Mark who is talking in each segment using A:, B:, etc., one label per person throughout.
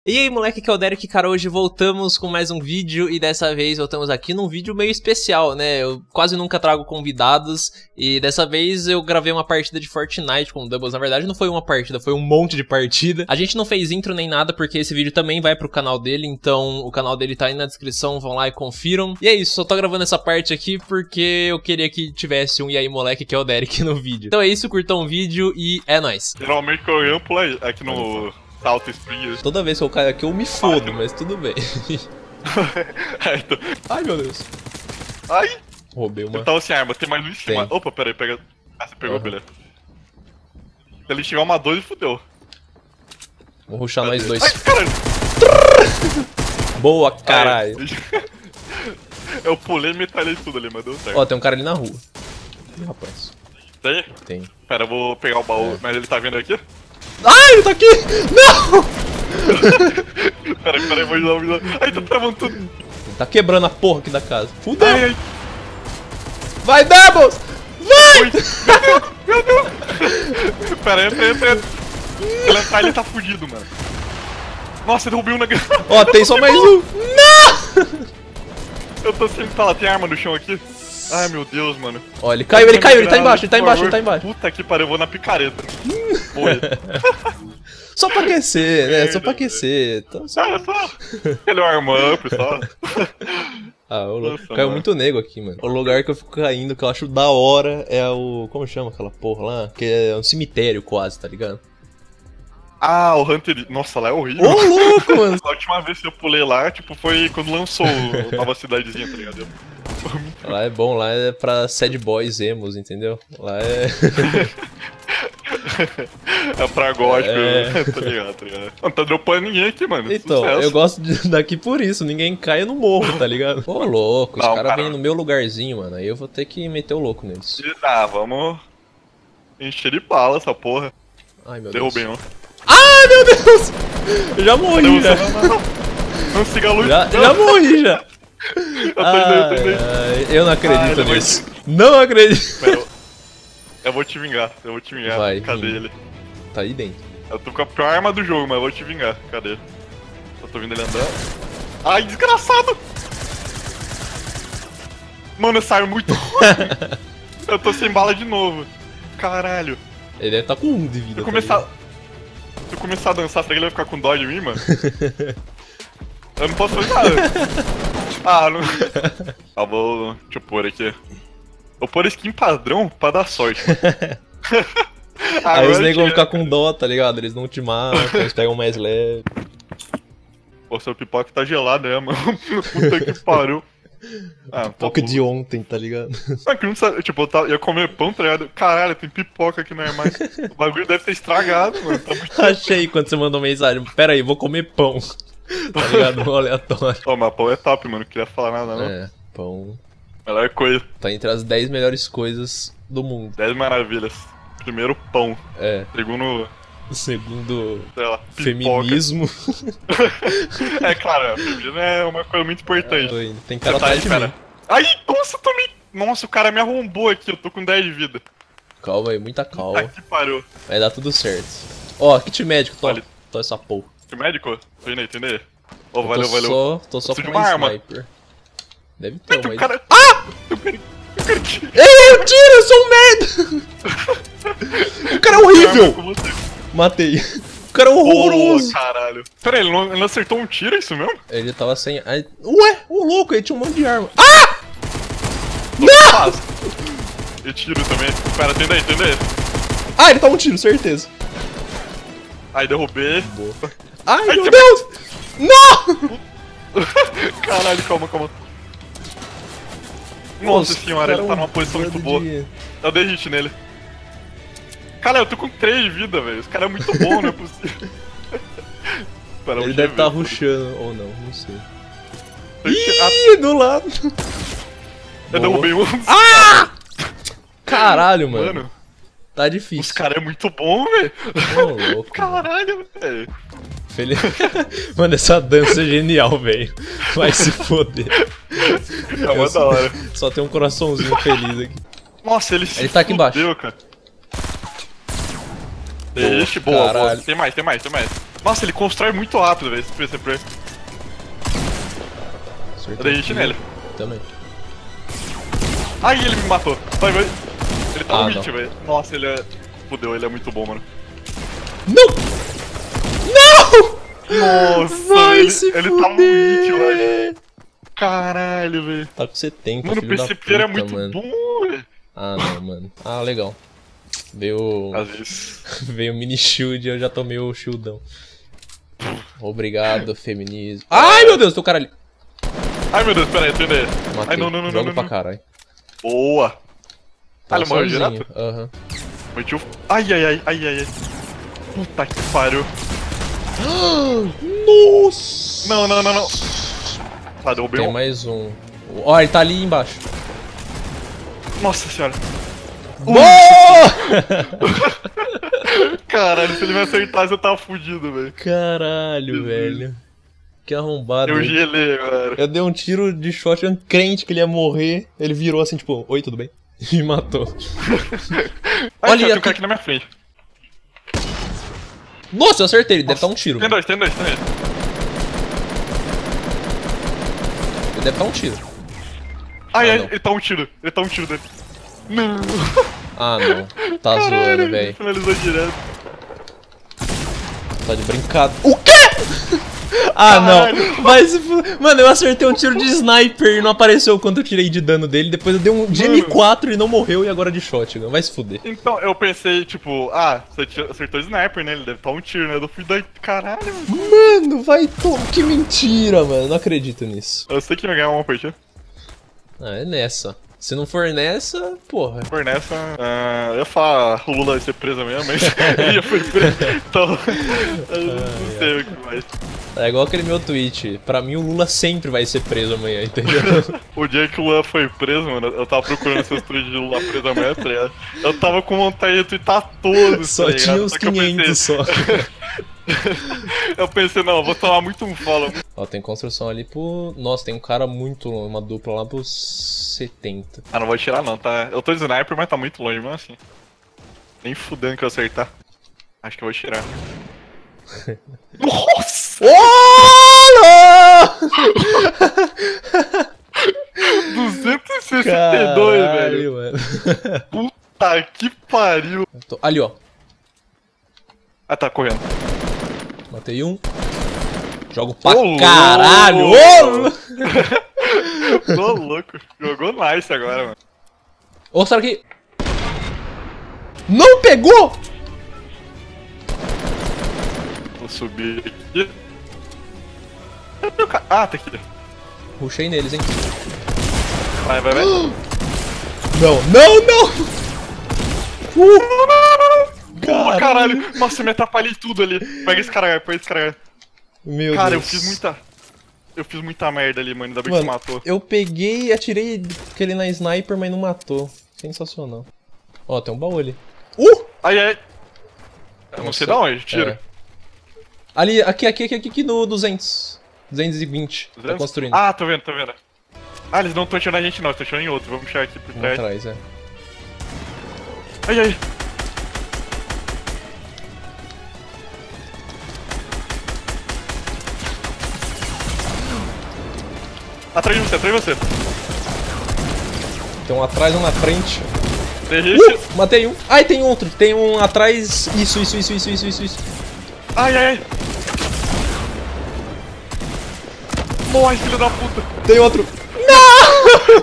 A: E aí moleque, que é o Derek, cara, hoje voltamos com mais um vídeo e dessa vez voltamos aqui num vídeo meio especial, né? Eu quase nunca trago convidados e dessa vez eu gravei uma partida de Fortnite com o Doubles. Na verdade não foi uma partida, foi um monte de partida. A gente não fez intro nem nada porque esse vídeo também vai pro canal dele, então o canal dele tá aí na descrição, vão lá e confiram. E é isso, só tô gravando essa parte aqui porque eu queria que tivesse um E aí moleque, que é o Derek, no vídeo. Então é isso, curtam o vídeo e é nóis.
B: Geralmente que eu pulo aqui no Salto Springs.
A: Toda vez que eu caio aqui eu me fodo, mas tudo bem. Ai meu Deus.
B: Ai!
A: Roubei uma.
B: Eu tava sem arma, tem mais um em cima.
A: Tem.
B: Opa, peraí, pega. Ah, você pegou, beleza. Se ele chegar uma 12, fudeu.
A: Vou rushar nós dois.
B: Ai, caralho!
A: Boa, caralho.
B: Eu pulei e metralhei tudo ali, mas deu certo.
A: Ó, tem um cara ali na rua. Ih, rapaz.
B: Tem?
A: Tem.
B: Pera, eu vou pegar o baú, mas ele tá vindo aqui?
A: Ai, ele tá aqui! Não!
B: Peraí, vou ajudar. Ai, tá travando tudo.
A: Ele tá quebrando a porra aqui da casa. Fudeu!
B: Ai, ai.
A: Vai, Doubles! Vai!
B: Oi. Meu Deus! Pera, entra. Se ele entrar, ele tá fudido, mano. Nossa, eu derrubei um na...
A: Ó, tem só mais um. Não!
B: Eu tô sem falar, tem arma no chão aqui? Ai, meu Deus, mano.
A: Ó, ele caiu, ele tá embaixo, ele tá embaixo.
B: Puta que pariu, eu vou na picareta. Foi.
A: Só pra aquecer, né? Só pra aquecer. Então, só...
B: Ele é um arm-up, só.
A: Ah,
B: Nossa,
A: caiu
B: mano.
A: muito nego aqui, mano. O lugar que eu fico caindo, que eu acho da hora, é o... Como chama aquela porra lá? Que é um cemitério quase, tá ligado?
B: Ah, o Hunter... Nossa, lá é horrível.
A: Ô, louco, mano!
B: A última vez que eu pulei lá, tipo, foi quando lançou a nova cidadezinha, tá ligado?
A: Lá é bom, lá é pra sad boys emos, entendeu? Lá é...
B: É pra gótico,
A: É.
B: tá ligado? Não tá dropando ninguém aqui, mano.
A: Então,
B: Sucesso.
A: eu gosto daqui por isso, ninguém cai, eu não morro, tá ligado? Ô, louco, os
B: Não,
A: caras
B: cara.
A: vêm no meu lugarzinho, mano, aí eu vou ter que meter o louco neles.
B: Ah, vamos encher de bala essa porra.
A: Ai, meu
B: Derrubei
A: Deus.
B: um.
A: Ai, meu Deus! Eu já morri, já.
B: Não siga a luz.
A: Já morri, já.
B: Eu tô indo.
A: Eu não acredito
B: ele
A: nisso. Não acredito.
B: Pera, eu vou te vingar,
A: Vai,
B: Cadê
A: vinga.
B: ele?
A: Tá aí dentro.
B: Eu tô com a pior arma do jogo, mas eu vou te vingar. Cadê? Eu tô vendo ele andar. Ai, desgraçado! Mano, essa arma é muito ruim. Eu tô sem bala de novo. Caralho.
A: Ele deve tá com 1 de vida.
B: Se eu começar a dançar, será que ele vai ficar com dó de mim, mano? Eu não posso fazer nada. Ah, não. Ah, deixa eu pôr aqui. Vou pôr skin padrão pra dar sorte.
A: Aí os negros vão ficar com dó, tá ligado? Eles não te matam, eles pegam mais leve.
B: Pô, seu pipoca tá gelado, né, mano? Puta que pariu. Ah,
A: Pipoca de ontem, tá ligado?
B: Ah, que não sabe, tipo, eu ia comer pão, tá ligado? Caralho, tem pipoca aqui no armário. O bagulho deve ter estragado, mano. Tá muito...
A: Achei quando você mandou mensagem. Pera aí, vou comer pão. Tá ligado? No aleatório.
B: Ó, mas pão é top, mano. Não queria falar nada, não.
A: É, pão.
B: Melhor coisa.
A: Tá entre as 10 melhores coisas do mundo.
B: 10 maravilhas. Primeiro, pão.
A: É.
B: Segundo,
A: Segundo
B: sei lá, pipoca.
A: feminismo.
B: É claro, feminismo é uma coisa muito importante.
A: Tem cara
B: Tá
A: atrás
B: aí,
A: de
B: cara.
A: mim.
B: Ai, nossa, eu tomei... Nossa, o cara me arrombou aqui. Eu tô com 10 de vida.
A: Calma aí, muita calma.
B: Puta que pariu.
A: Vai dar tudo certo. Ó, kit médico,
B: Olha.
A: tô essa porra.
B: Que médico? Tô indo aí, entendeu? Ô,
A: Eu
B: valeu.
A: Tô só
B: Preciso
A: com
B: de uma arma.
A: sniper. Deve ter uma
B: O
A: aí.
B: cara... Ah! Eu quero que...
A: Ei, eu tiro, eu sou um merda! O cara é horrível!
B: Com você.
A: Matei. O cara é horroroso!
B: Pô, caralho. Pera aí, ele não acertou um tiro, é isso mesmo?
A: Ele tava sem... Ai, ué, o louco, ele tinha um monte de arma. Ah!
B: Não! Eu tiro também. Pera, atenda aí.
A: Ah, ele tá um tiro, certeza.
B: Aí derrubei.
A: Boa. Ai,
B: Ai,
A: meu
B: que-
A: Deus! Não!
B: Caralho, calma. Nossa senhora, ele tá numa
A: um
B: posição muito boa. Eu dei hit nele. Cara, eu tô com 3 de vida, velho. Esse cara é muito bom, não é possível. Pera,
A: Ele deve estar rushando, ou não sei.
B: Ah,
A: Ih, do lado.
B: eu derrubei um.
A: Ah! Caralho, mano.
B: Mano,
A: Tá
B: os
A: difícil.
B: caras é muito bom, velho.
A: Ô, louco.
B: Caralho, velho.
A: Mano, essa dança é genial, velho. Vai se foder.
B: É uma da hora.
A: Só tem um coraçãozinho feliz aqui.
B: Nossa, ele se
A: tá aqui embaixo.
B: fudeu, cara. Deixa, boa.
A: Caralho.
B: Tem mais. Nossa, ele constrói muito rápido, velho, esse PC. Eu dei hit nele.
A: Também.
B: Ai, ele me matou. Vai. Ele tá no
A: não.
B: hit, velho. Nossa, ele é... Fudeu, ele é muito bom, mano.
A: Não! Não!
B: Nossa,
A: Vai
B: ele
A: se
B: tá no
A: fuder.
B: hit, velho. Caralho, velho.
A: Tá com 70,
B: Mano, o
A: filho da
B: PC player é
A: puta,
B: muito
A: mano.
B: bom, velho.
A: Ah, não, mano. Ah, legal. Veio...
B: Às vezes.
A: Veio o mini shield e eu já tomei o shieldão. Obrigado, feminismo. Ai, meu Deus, tem um cara ali.
B: Ai, meu Deus, pera aí, entendeu?
A: Matei.
B: Ai, não.
A: Joga pra caralho.
B: Boa.
A: Tá
B: ele morreu
A: sozinho.
B: direto?
A: Aham.
B: Metiu... Ai. Puta que pariu.
A: Nossa!
B: Não. Ah, derrubei
A: Tem
B: um.
A: mais um. Ó, ele tá ali embaixo.
B: Nossa senhora.
A: Boa!
B: Caralho, se ele me acertasse eu tava fudido, velho.
A: Caralho, velho. Que arrombado.
B: Eu gelei agora.
A: Eu dei um tiro de shotgun crente que ele ia morrer. Ele virou assim, tipo, oi, tudo bem? E matou.
B: Ai,
A: Olha
B: tem um
A: aqui.
B: cara aqui na minha frente.
A: Nossa, eu acertei, ele deve estar um tiro.
B: Tem dois.
A: Ele deve estar um tiro.
B: Ai,
A: não.
B: ele tá um tiro dele. Não.
A: Ah, não. Tá
B: Caralho,
A: zoando,
B: ele
A: velho.
B: finalizou direto.
A: Tá de brincadeira. O quê? Ah,
B: Caralho.
A: não. Mas, mano, eu acertei um tiro de sniper e não apareceu o quanto eu tirei de dano dele. Depois eu dei um de M4 e ele não morreu e agora de shotgun. Vai se fuder.
B: Então, eu pensei, tipo, você acertou o sniper, né? Ele deve estar um tiro, né? Eu fui daí, caralho, mano.
A: Mano, vai tomar. Que mentira, mano. Não acredito nisso.
B: Eu sei que vai ganhar uma partida.
A: Ah, é nessa. Se não for nessa, porra.
B: Por nessa, eu ia falar o Lula vai ser preso amanhã, mas ele já foi preso, então eu não sei o que mais.
A: É igual aquele meu tweet. Pra mim, o Lula sempre vai ser preso amanhã, entendeu?
B: O dia que o Lula foi preso, mano, eu tava procurando esses tweets de Lula preso amanhã, tá ligado? Eu tava com vontade de twittar todos,
A: Só
B: tá ligado?
A: tinha uns
B: que eu
A: 500 só.
B: Eu pensei, não, eu vou tomar muito um follow.
A: Ó, tem construção ali pro... Nossa, tem um cara muito longe, uma dupla lá pros 70.
B: Ah, não vou tirar não, tá? Eu tô de sniper, mas tá muito longe mesmo assim. Nem fudendo que eu acertar. Acho que eu vou tirar. Nossa!
A: Olha!
B: 262, velho.
A: Mano.
B: Puta que pariu.
A: Ali, ó.
B: Ah, tá correndo.
A: Matei um. Jogo pra
B: Ô,
A: caralho!
B: louco. Tô louco. Jogou nice agora, mano.
A: Ô, será que... Não pegou?
B: Vou subir aqui. Ah, tá aqui.
A: Rushei neles, hein?
B: Vai.
A: Não!
B: Caralho. Nossa, eu me atrapalhei tudo ali. Pega esse cara.
A: Meu
B: Cara,
A: Deus.
B: eu fiz muita merda ali, mano. Ainda bem que você matou.
A: Eu peguei e atirei aquele na sniper, mas não matou. Sensacional. Ó, tem um baú ali.
B: Ai. Eu não sei de onde, tiro.
A: É. Ali, aqui no 200. 220. Tá construindo.
B: Ah, tô vendo. Ah, eles não estão atirando a gente não, estão atirando em outro. Vamos puxar aqui por
A: Vamos
B: trás.
A: atrás, é.
B: Ai. Atrás de você.
A: Tem um atrás, um na frente.
B: Matei.
A: Matei um. Ai, tem outro. Tem um atrás. Isso.
B: Ai. Morre, filho da puta.
A: Tem outro. Não!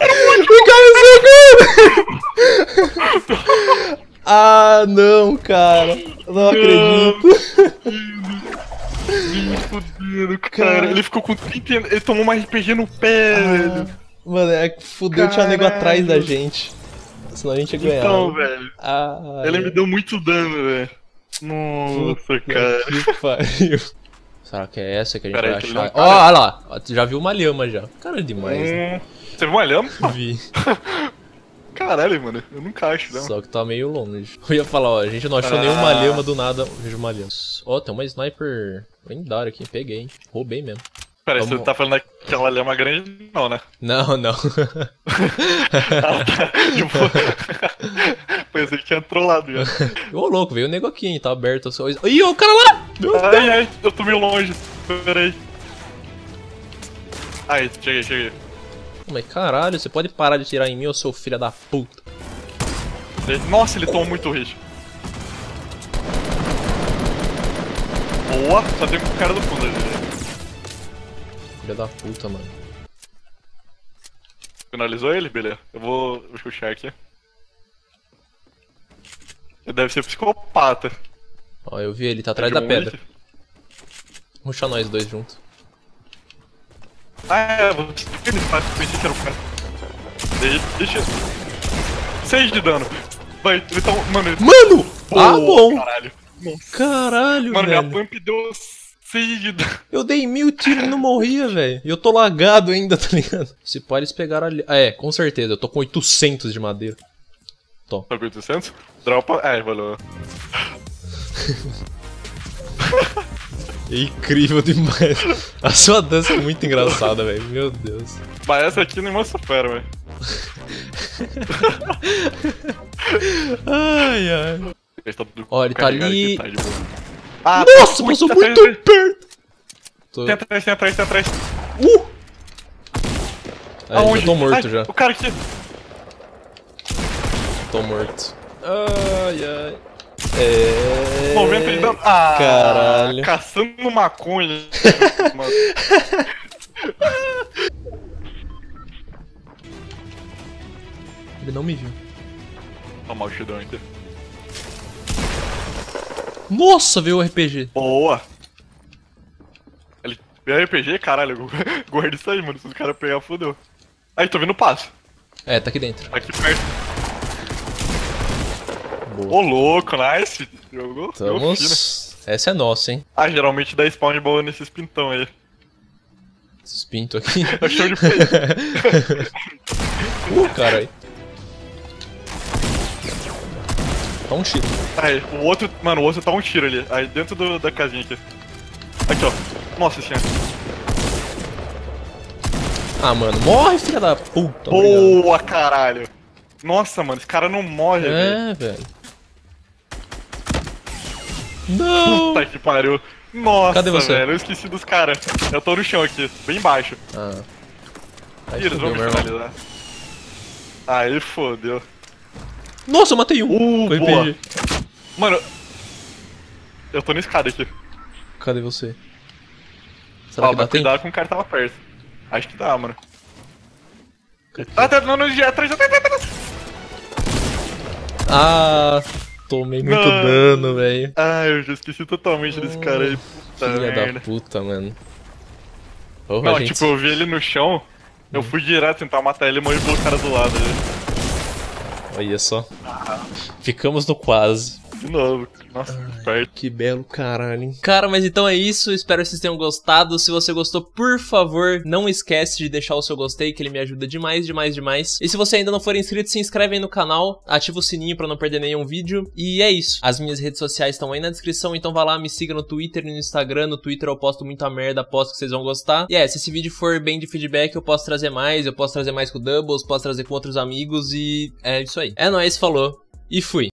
A: Me caiu. Ah, não, cara. Não acredito.
B: Me fudendo, cara. Ele ficou com 30. Ele tomou uma RPG no pé, velho.
A: Mano, é que fudeu, tinha nego atrás da gente. Senão a gente ia ganhar.
B: Então, velho.
A: Ah,
B: ele me deu muito dano, velho. Nossa, cara.
A: Que pariu. Será que é essa que a gente vai
B: que
A: achar? Ó, olha lá. Já viu uma lhama já. Cara, é demais, né?
B: Você viu uma lhama?
A: Vi.
B: Caralho, mano. Eu nunca acho, não.
A: Só que tá meio longe. Eu ia falar, ó, a gente não achou nenhuma lhama do nada. Vejo uma lhama. Ó, tem uma sniper lendária aqui. Peguei, hein. Roubei mesmo.
B: Pera aí, você tá falando daquela lhama grande? Não, né?
A: Não.
B: Tipo... Pensei que tinha trollado já.
A: Ô, louco, veio o nego aqui, hein? Tá aberto as coisas. Ih, o cara lá!
B: Ai, eu tô meio longe. Peraí. Aí, cheguei.
A: Mas caralho, você pode parar de tirar em mim, ô seu filho da puta.
B: Nossa, ele tomou muito hit. Boa, só tem um cara do fundo ali.
A: Filha da puta, mano.
B: Finalizou ele? Beleza. Eu vou puxar aqui. Ele deve ser psicopata.
A: Ó, eu vi ele, tá atrás da pedra. Ruxa nós dois juntos.
B: Ele pensei que era o cara. Deixa. 6 de dano. Vai, ele tá. Mano!
A: Ah, bom!
B: Caralho.
A: Caralho,
B: mano,
A: velho.
B: minha pump deu 6 de dano.
A: Eu dei 1000 tiros e não morria, velho. E eu tô lagado ainda, tá ligado? Se pode eles pegaram ali. Ah, é, com certeza. Eu tô com 800 de madeira. Tô.
B: Tá com 800? Dropa. Valeu.
A: É incrível demais. A sua dança é muito engraçada, velho. Meu Deus.
B: Mas essa aqui nem supera, velho.
A: Ai. Ó, ele tá ali.
B: Tá
A: Nossa, passou muito perto.
B: Tem atrás.
A: Aí, eu tô morto já.
B: O cara aqui.
A: Tô morto. Ai.
B: 90 de dano.
A: Caralho.
B: Caçando maconha.
A: Ele não me viu.
B: Toma o shidão aqui.
A: Nossa, veio o RPG.
B: Boa. Ele veio RPG? Caralho, guarda isso aí, mano. Se os caras pegar, fodeu. Aí, tô vendo o passo.
A: É, tá aqui dentro.
B: Aqui perto.
A: Boa.
B: Ô, louco, nice. Jogou.
A: Estamos... Essa é nossa, hein?
B: Geralmente dá spawn de bola nesses pintão aí.
A: Esses pintos aqui.
B: É show de play.
A: Caralho. Tá um tiro.
B: Aí, o outro tá um tiro ali. Aí, dentro da casinha aqui. Aqui, ó. Nossa senhora.
A: Ah, mano, morre, filha da puta.
B: Boa, caralho. Nossa, mano, esse cara não morre, velho.
A: Velho. Não!
B: Puta que pariu. Nossa,
A: Cadê você?
B: velho, eu esqueci dos caras. Eu tô no chão aqui, bem embaixo.
A: Aí
B: Eles vão me finalizar. Aí fodeu.
A: Nossa, eu matei um. Com
B: Boa.
A: RPG.
B: Mano, eu tô na escada aqui.
A: Cadê você? Será que dá tempo?
B: Cuidado com o cara que tava perto. Acho que dá, mano. Tá, não, já atrás.
A: Tomei muito dano, velho.
B: Eu já esqueci totalmente desse cara aí. Puta
A: Filha
B: merda.
A: da puta, mano. Porra,
B: Não,
A: gente.
B: tipo, eu vi ele no chão, eu fui direto tentar matar ele e morri pelo cara do lado ali.
A: Olha só. Ficamos no quase.
B: De novo. Nossa, perto.
A: Que belo caralho, hein? Cara, mas então é isso. Espero que vocês tenham gostado. Se você gostou, por favor, não esquece de deixar o seu gostei, que ele me ajuda demais. E se você ainda não for inscrito, se inscreve aí no canal, ativa o sininho pra não perder nenhum vídeo. E é isso. As minhas redes sociais estão aí na descrição, então vai lá, me siga no Twitter e no Instagram. No Twitter eu posto muita merda, aposto que vocês vão gostar. E se esse vídeo for bem de feedback, eu posso trazer mais. Eu posso trazer mais com o Doubles, posso trazer com outros amigos e é isso aí. É nóis, falou e fui.